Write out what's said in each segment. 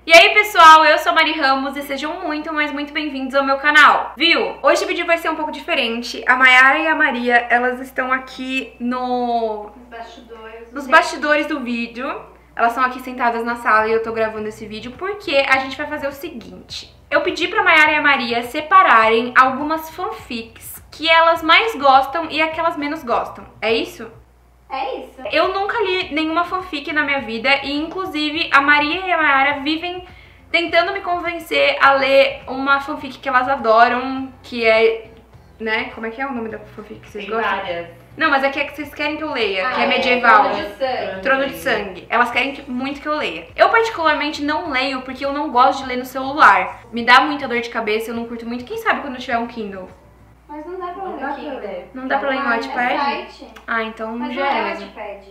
E aí pessoal, eu sou a Mari Ramos e sejam muito, mas muito bem-vindos ao meu canal. Viu? Hoje o vídeo vai ser um pouco diferente. A Mayara e a Maria, elas estão aqui nos bastidores do vídeo. Elas estão aqui sentadas na sala e eu tô gravando esse vídeo porque a gente vai fazer o seguinte. Eu pedi pra Mayara e a Maria separarem algumas fanfics que elas mais gostam e a que elas menos gostam. É isso? É isso. Eu nunca li nenhuma fanfic na minha vida e, inclusive, a Maria e a Mayara vivem tentando me convencer a ler uma fanfic que elas adoram, que é, né, como é que é o nome da fanfic que vocês gostam? Várias. Não, mas é que vocês querem que eu leia, que é medieval. Trono de Sangue. Trono de Sangue. Elas querem muito que eu leia. Eu particularmente não leio porque eu não gosto de ler no celular. Me dá muita dor de cabeça, eu não curto muito. Quem sabe quando eu tiver um Kindle? Mas não dá pra ler Não aqui. dá pra ler. Não dá pra ler no Wattpad? É site. Ah, então Mas já não é é mesmo. Wattpad.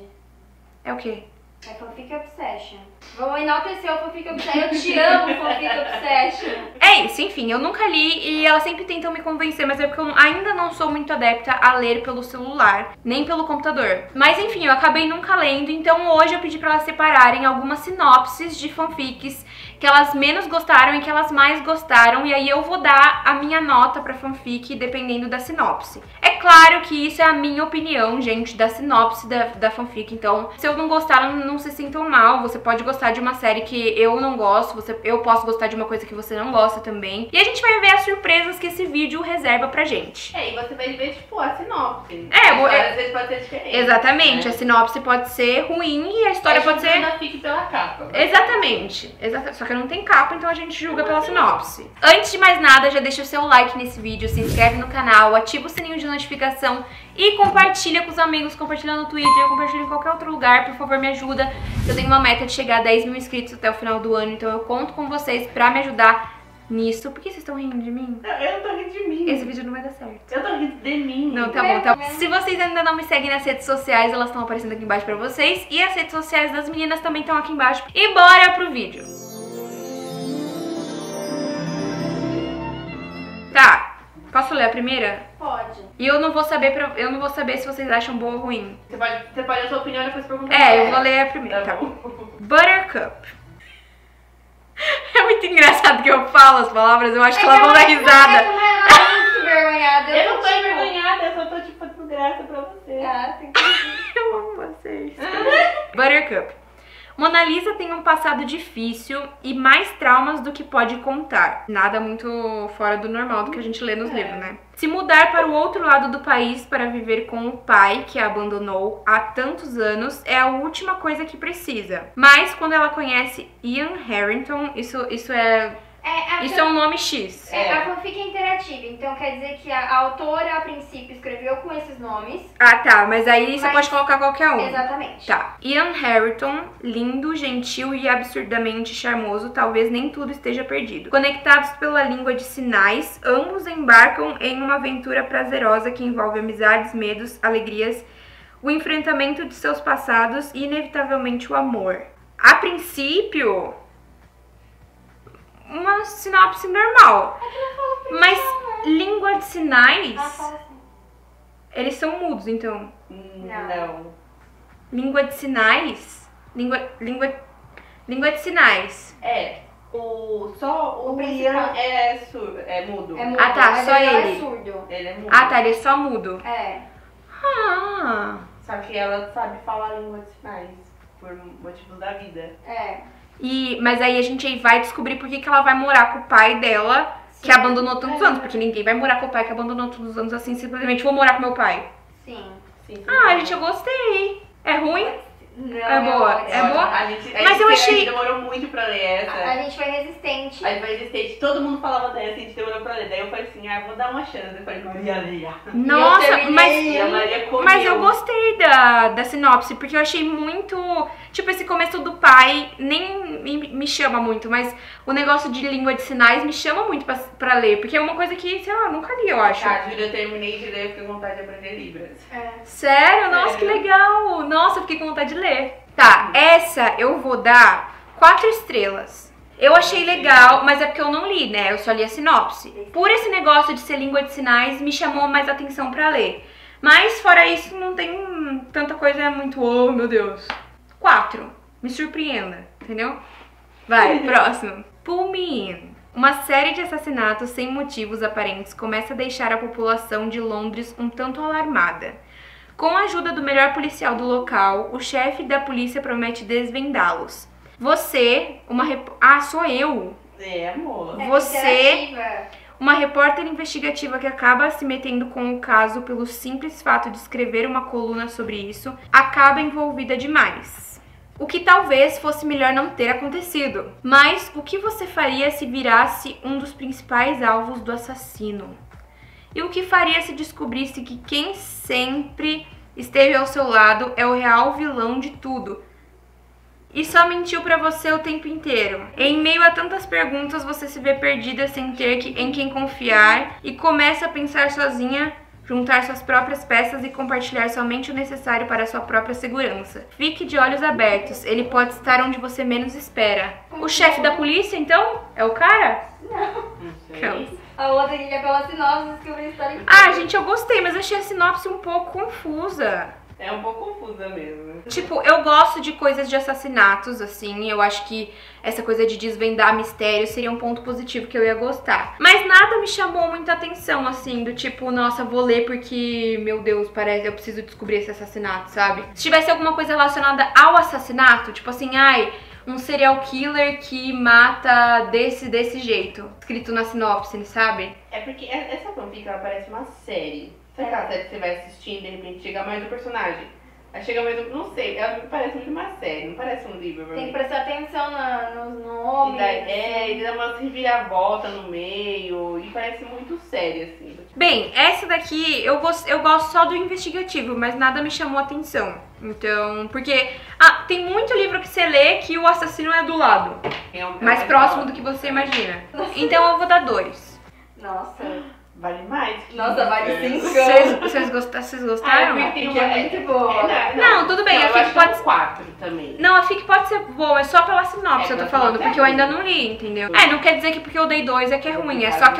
É o quê? É Fanfic Obsession. Vamos enaltecer o Fanfic Obsession. Eu te amo, Fanfic Obsession. É isso, enfim, eu nunca li e elas sempre tentam me convencer, mas é porque eu ainda não sou muito adepta a ler pelo celular, nem pelo computador. Mas enfim, eu acabei nunca lendo, então hoje eu pedi pra elas separarem algumas sinopses de fanfics que elas menos gostaram e que elas mais gostaram, e aí eu vou dar a minha nota pra fanfic dependendo da sinopse. É claro que isso é a minha opinião, gente, da sinopse da fanfic, então se eu não gostar, não se sintam mal, você pode gostar de uma série que eu não gosto, eu posso gostar de uma coisa que você não gosta também, e a gente vai ver as surpresas que esse vídeo reserva pra gente. É, e você vai ver, tipo, a sinopse. É, Às vezes pode ser diferente. Exatamente, né? a sinopse pode ser ruim e a história pode ser... A fique pela capa. Exatamente, só que não tem capa, então a gente julga pela sinopse. Antes de mais nada, já deixa o seu like nesse vídeo, se inscreve no canal, ativa o sininho de notificação e compartilha com os amigos, compartilha no Twitter, compartilha em qualquer outro lugar, por favor, me ajuda. Eu tenho uma meta de chegar a 10 mil inscritos até o final do ano, então eu conto com vocês pra me ajudar nisso. Por que vocês estão rindo de mim? Eu não tô rindo de mim. Esse vídeo não vai dar certo. Eu tô rindo de mim. Não, tá bom, tá bom. Se vocês ainda não me seguem nas redes sociais, elas estão aparecendo aqui embaixo pra vocês. E as redes sociais das meninas também estão aqui embaixo. E bora pro vídeo. Tá, posso ler a primeira? Pode. E eu não vou saber se vocês acham boa ou ruim. Você pode dar a sua opinião e depois perguntar. É, eu vou ler a primeira, tá bom. Buttercup. É muito engraçado que eu falo as palavras, eu acho que elas vão dar risada. Eu tô muito envergonhada. Eu não tô envergonhada, eu só tô, tipo, fazendo graça pra você. Ah, tem que... Eu amo vocês. Buttercup. Mona Lisa tem um passado difícil e mais traumas do que pode contar. Nada muito fora do normal do que a gente lê nos livros, né? Se mudar para o outro lado do país para viver com o pai, que a abandonou há tantos anos, é a última coisa que precisa. Mas quando ela conhece Ian Harrington, isso é um nome X. A fanfic é interativa, então quer dizer que a autora, a princípio, escreveu com esses nomes. Ah, tá, mas aí você pode colocar qualquer um. Exatamente. Tá. Ian Harrington, lindo, gentil e absurdamente charmoso, talvez nem tudo esteja perdido. Conectados pela língua de sinais, ambos embarcam em uma aventura prazerosa que envolve amizades, medos, alegrias, o enfrentamento de seus passados e, inevitavelmente, o amor. A princípio... uma sinopse normal, mas língua de sinais, Fala assim. eles são mudos, então. Não. Língua de sinais, língua de sinais. É. O principal. Ian é mudo. É mudo. Ah, tá, mas só ele. ele. É surdo. Ele é mudo. Ah, tá, ele é só mudo. É. Ah, Só que ela sabe falar a língua de sinais. Por motivos da vida. É. mas aí a gente vai descobrir por que ela vai morar com o pai dela, que abandonou tantos anos, porque ninguém vai morar com o pai que abandonou todos os anos assim, simplesmente vou morar com meu pai. Sim. Sim. Ah, gente, eu gostei. É ruim? Não, É boa, ótimo. é boa? Mas eu A achei... gente demorou muito pra ler essa. A gente foi resistente. Aí vai existir, todo mundo falava dessa, a gente demorou pra ler. Daí eu falei assim, vou dar uma chance. Eu falei, Maria. Nossa, terminei. E a Maria comeu. mas eu gostei da sinopse, porque eu achei muito... Tipo, esse começo do pai nem me chama muito, mas o negócio de língua de sinais me chama muito pra ler, porque é uma coisa que, sei lá, eu nunca li, eu acho. Tá, Júlia, eu terminei de ler, eu fiquei com vontade de aprender Libras. É. Sério? Nossa, que legal! Nossa, eu fiquei com vontade de ler. Tá, essa eu vou dar 4 estrelas. Eu achei legal, mas é porque eu não li, né? Eu só li a sinopse. Por esse negócio de ser língua de sinais, me chamou mais atenção pra ler. Mas fora isso, não tem tanta coisa muito... Oh, meu Deus. 4. Me surpreenda, entendeu? Vai, próximo. Pull Me In. Uma série de assassinatos sem motivos aparentes começa a deixar a população de Londres um tanto alarmada. Com a ajuda do melhor policial do local, o chefe da polícia promete desvendá-los. Você, sou eu. É, amor. Você, uma repórter investigativa que acaba se metendo com o caso pelo simples fato de escrever uma coluna sobre isso, acaba envolvida demais. O que talvez fosse melhor não ter acontecido. Mas o que você faria se virasse um dos principais alvos do assassino? E o que faria se descobrisse que quem sempre esteve ao seu lado é o real vilão de tudo? E só mentiu pra você o tempo inteiro. Em meio a tantas perguntas, você se vê perdida sem ter em quem confiar e começa a pensar sozinha, juntar suas próprias peças e compartilhar somente o necessário para sua própria segurança. Fique de olhos abertos, ele pode estar onde você menos espera. O chefe da polícia, então? É o cara? Não sei. Calma. A outra que é pela sinopse descobriu a história inteira. Ah, gente, eu gostei, mas achei a sinopse um pouco confusa. É um pouco confusa mesmo. Tipo, eu gosto de coisas de assassinatos, assim, eu acho que essa coisa de desvendar mistério seria um ponto positivo que eu ia gostar. Mas nada me chamou muita atenção, assim, do tipo, nossa, vou ler porque, meu Deus, parece, eu preciso descobrir esse assassinato, sabe? Se tivesse alguma coisa relacionada ao assassinato, tipo assim, ai, um serial killer que mata desse jeito, escrito na sinopse, sabe? É porque essa fanfic, ela parece uma série. Sabe aquela série que você vai assistindo e de repente chega mais um personagem? Aí chega mais um, não sei, ela me parece muito uma série, não parece um livro pra Tem mim. que prestar atenção nos nomes. E daí, e dá uma reviravolta no meio, e parece muito séria, assim. Bem, essa daqui eu gosto só do investigativo, mas nada me chamou atenção. Então, porque tem muito livro que você lê que o assassino é do lado, mais próximo do que você imagina. Então eu vou dar 2. Nossa. Vale mais? Nossa, vale 5. Vocês gostaram? A fic é muito boa. Não, tudo bem, não, a fic pode ser 4 também. Não, a fic pode ser boa, mas só pela sinopse eu tô pela falando, sinopse porque eu ainda não li, entendeu? Não quer dizer que porque eu dei 2 é que é ruim, é só que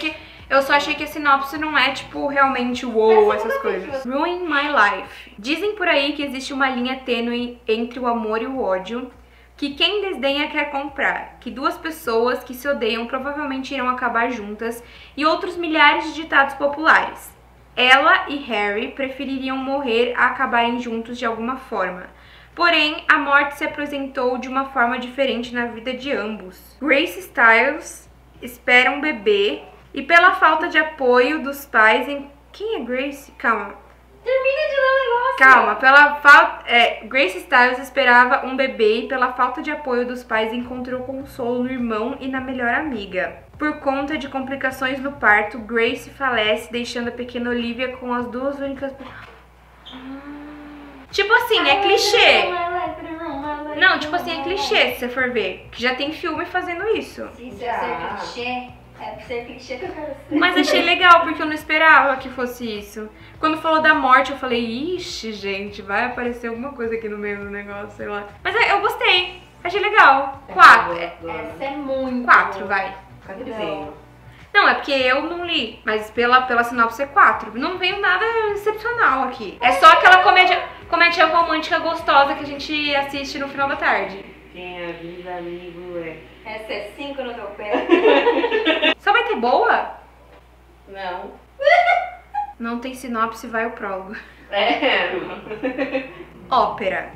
eu só achei que a sinopse não é, tipo, realmente wow, essas coisas. Ruin My Life. Dizem por aí que existe uma linha tênue entre o amor e o ódio, que quem desdenha quer comprar, que duas pessoas que se odeiam provavelmente irão acabar juntas e outros milhares de ditados populares. Ella e Harry prefeririam morrer a acabarem juntos de alguma forma. Porém, a morte se apresentou de uma forma diferente na vida de ambos. Grace Styles espera um bebê e pela falta de apoio dos pais em... Quem é Grace? Calma. Termina de ler o negócio. Calma, Grace Styles esperava um bebê e pela falta de apoio dos pais encontrou consolo no irmão e na melhor amiga. Por conta de complicações no parto, Grace falece, deixando a pequena Olivia com as duas únicas... Tipo assim, é clichê. Não, tipo assim, é clichê se você for ver. Que já tem filme fazendo isso. Se isso é ser clichê... É pra ser clichê que eu quero ser. Mas achei legal, porque eu não esperava que fosse isso. Quando falou da morte, eu falei, ixi, gente, vai aparecer alguma coisa aqui no meio do negócio, sei lá. Mas eu gostei, achei legal. 4. Essa é muito 4, boa. vai. Cadê desenho? Não, é porque eu não li, mas pela sinopse é 4. Não veio nada excepcional aqui. É só aquela comédia romântica gostosa que a gente assiste no final da tarde. Quem avisa amigo é... Essa é 5 no teu pé. Só vai ter boa? Não. Não tem sinopse, vai o prólogo. Ópera.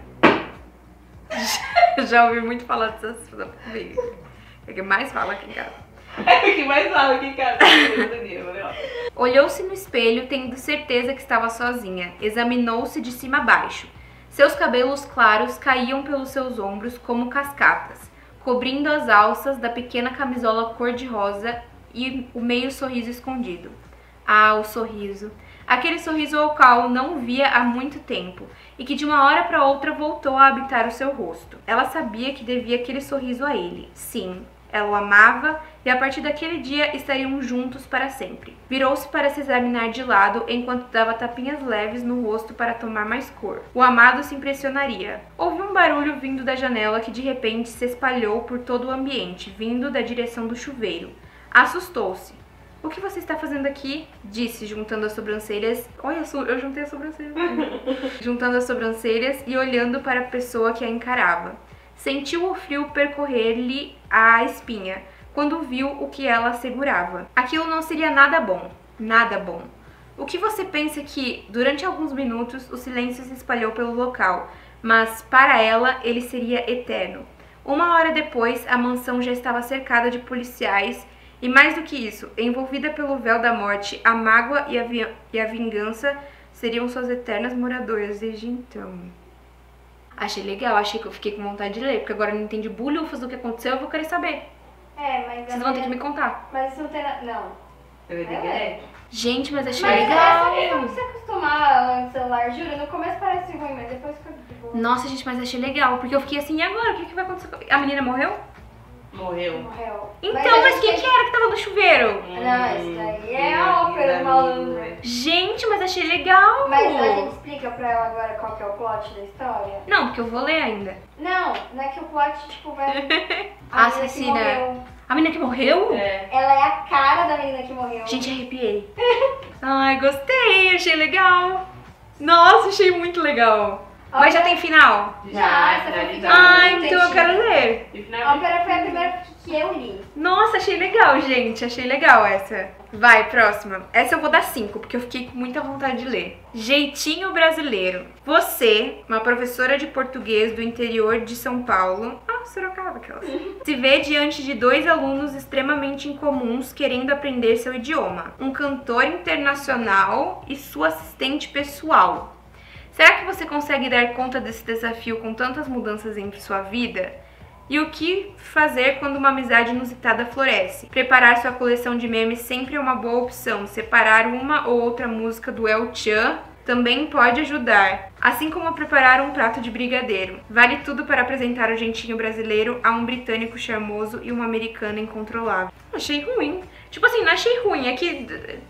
Já ouvi muito falar dessas comigo. É o que mais fala aqui em casa. É o que mais fala aqui em casa. Olhou-se no espelho, tendo certeza que estava sozinha. Examinou-se de cima a baixo. Seus cabelos claros caíam pelos seus ombros como cascatas, cobrindo as alças da pequena camisola cor-de-rosa e o meio sorriso escondido. Ah, o sorriso. Aquele sorriso ao qual não via há muito tempo e que de uma hora para outra voltou a habitar o seu rosto. Ela sabia que devia aquele sorriso a ele. Sim, ela o amava e a partir daquele dia estariam juntos para sempre. Virou-se para se examinar de lado enquanto dava tapinhas leves no rosto para tomar mais cor. O amado se impressionaria. Houve um barulho vindo da janela que de repente se espalhou por todo o ambiente, vindo da direção do chuveiro. Assustou-se. O que você está fazendo aqui? Disse, juntando as sobrancelhas. Olha, eu juntei as sobrancelhas. Juntando as sobrancelhas e olhando para a pessoa que a encarava. Sentiu o frio percorrer-lhe a espinha, quando viu o que ela segurava. Aquilo não seria nada bom, nada bom. O que você pensa que, durante alguns minutos, o silêncio se espalhou pelo local, mas para ela ele seria eterno. 1 hora depois, a mansão já estava cercada de policiais e, mais do que isso, envolvida pelo véu da morte, a mágoa e a vingança seriam suas eternas moradoras desde então. Achei legal, achei que eu fiquei com vontade de ler, porque agora eu não entendi bulhufas do que aconteceu, eu vou querer saber. Mas Vocês vão ter que me contar. Mas isso não tem nada. Não. Eu ia ter que ler. Gente, mas achei Mas legal. é só pra você acostumar no celular, juro. No começo parece ruim, mas depois fica de boa. Nossa, gente, mas achei legal, porque eu fiquei assim, e agora? O que vai acontecer? A menina morreu? Morreu. Morreu. Então, mas a quem gente- que era que tava no chuveiro? Não, isso daí é a ópera do malandro. Gente, mas achei legal. Mas a gente explica pra ela agora qual que é o plot da história? Não, porque eu vou ler ainda. Não é que o plot, tipo, vai... A menina que assassina. morreu. A menina que morreu? É. Ela é a cara da menina que morreu. Gente, arrepiei. Ai, gostei, achei legal. Nossa, achei muito legal. Mas já tem final? Já, essa foi finalizado. Ai, Entendi. então eu quero ler. E A finalmente. ópera foi a primeira que eu li. Nossa, achei legal, gente. Achei legal essa. Vai, próxima. Essa eu vou dar 5, porque eu fiquei com muita vontade de ler. Jeitinho brasileiro. Você, uma professora de português do interior de São Paulo... Ah, Sorocaba, aquelas. Se vê diante de 2 alunos extremamente incomuns querendo aprender seu idioma. Um cantor internacional e sua assistente pessoal. Será que você consegue dar conta desse desafio com tantas mudanças em sua vida? E o que fazer quando uma amizade inusitada floresce? Preparar sua coleção de memes sempre é uma boa opção. Separar uma ou outra música do El Chan também pode ajudar. Assim como preparar um prato de brigadeiro. Vale tudo para apresentar o jeitinho brasileiro a um britânico charmoso e uma americana incontrolável. Achei ruim. Tipo assim, não achei ruim. É que...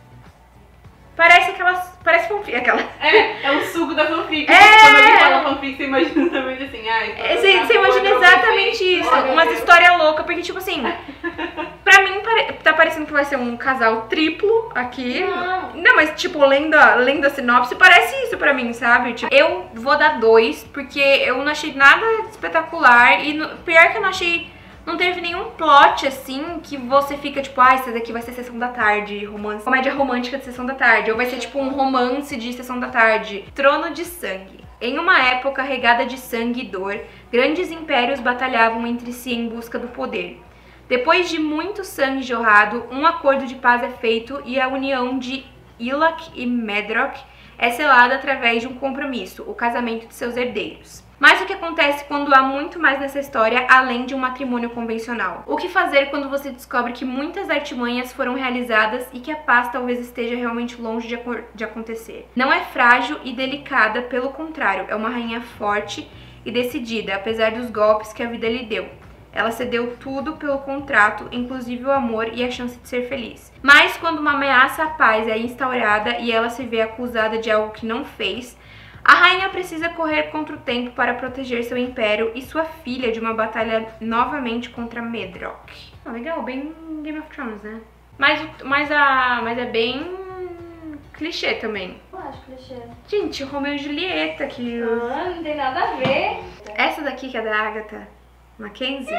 Parece aquelas... Parece fanfic. Aquela... É o suco da fanfic. É. Quando alguém fala fanfic, você imagina também assim, Você imagina exatamente isso, umas histórias loucas, porque tipo assim, pra mim tá parecendo que vai ser um casal triplo aqui. Não, mas tipo, lendo a sinopse, parece isso pra mim, sabe? Tipo, eu vou dar 2, porque eu não achei nada espetacular e pior que eu não achei... Não teve nenhum plot, assim, que você fica tipo, ah, esse daqui vai ser Sessão da Tarde, romance, comédia romântica de Sessão da Tarde, ou vai ser tipo um romance de Sessão da Tarde. Trono de Sangue. Em uma época regada de sangue e dor, grandes impérios batalhavam entre si em busca do poder. Depois de muito sangue jorrado, um acordo de paz é feito e a união de Ilak e Medrock é selada através de um compromisso, o casamento de seus herdeiros. Mas o que acontece quando há muito mais nessa história além de um matrimônio convencional? O que fazer quando você descobre que muitas artimanhas foram realizadas e que a paz talvez esteja realmente longe de acontecer? Não é frágil e delicada, pelo contrário, é uma rainha forte e decidida, apesar dos golpes que a vida lhe deu. Ela cedeu tudo pelo contrato, inclusive o amor e a chance de ser feliz. Mas quando uma ameaça à paz é instaurada e ela se vê acusada de algo que não fez, a rainha precisa correr contra o tempo para proteger seu império e sua filha de uma batalha novamente contra Medrock. Ah, legal, bem Game of Thrones, né? Mas é bem clichê também. Eu acho clichê. Gente, Romeu e Julieta, que... Não tem nada a ver. Essa daqui que é da Agatha Mackenzie.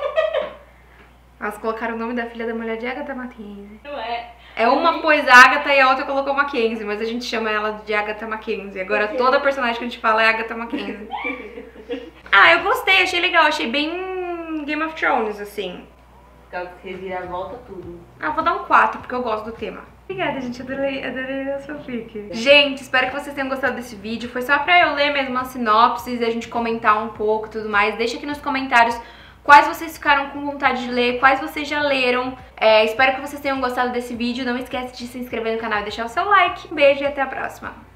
Elas colocaram o nome da filha da mulher de Agatha Mackenzie. Não é. É uma pôs Agatha e a outra colocou Mackenzie, mas a gente chama ela de Agatha Mackenzie. Agora toda personagem que a gente fala é Agatha Mackenzie. Ah, eu gostei, achei legal, achei bem Game of Thrones, assim. Reviravolta tudo. Ah, vou dar um 4, porque eu gosto do tema. Obrigada, gente, adorei a sua fanfic. Gente, espero que vocês tenham gostado desse vídeo. Foi só pra eu ler mesmo as sinopses e a gente comentar um pouco e tudo mais. Deixa aqui nos comentários quais vocês ficaram com vontade de ler, quais vocês já leram. Espero que vocês tenham gostado desse vídeo. Não esquece de se inscrever no canal e deixar o seu like. Um beijo e até a próxima.